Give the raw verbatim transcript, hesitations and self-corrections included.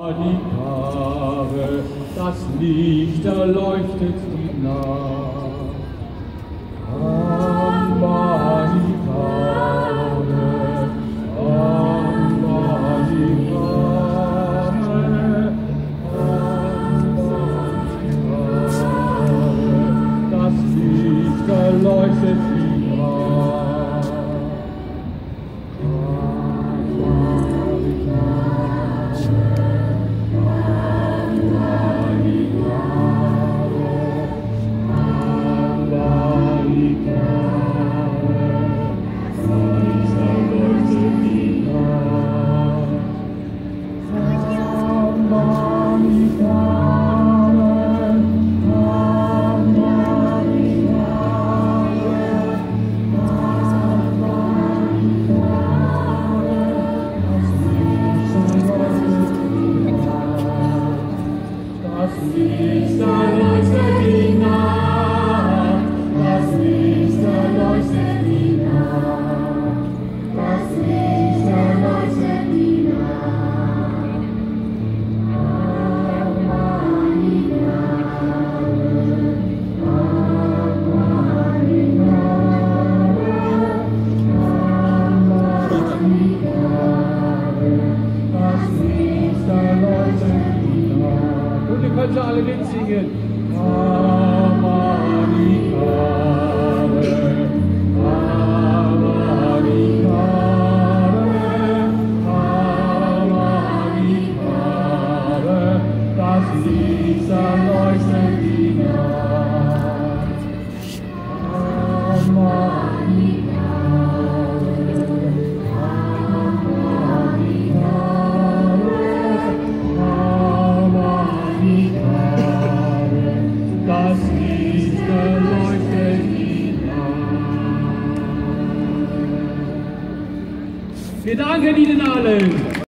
Die Karre, das Licht erleuchtet die Nacht. Am Barrikade, am Barrikade, am Barrikade, das Licht erleuchtet die Nacht. Und ihr könnt alle mitsingen. Amarikade, Amarikade, Amarikade, das Licht erleuchtet die Nacht. Das Licht erleuchtet die Nacht. Wir danken Ihnen allen.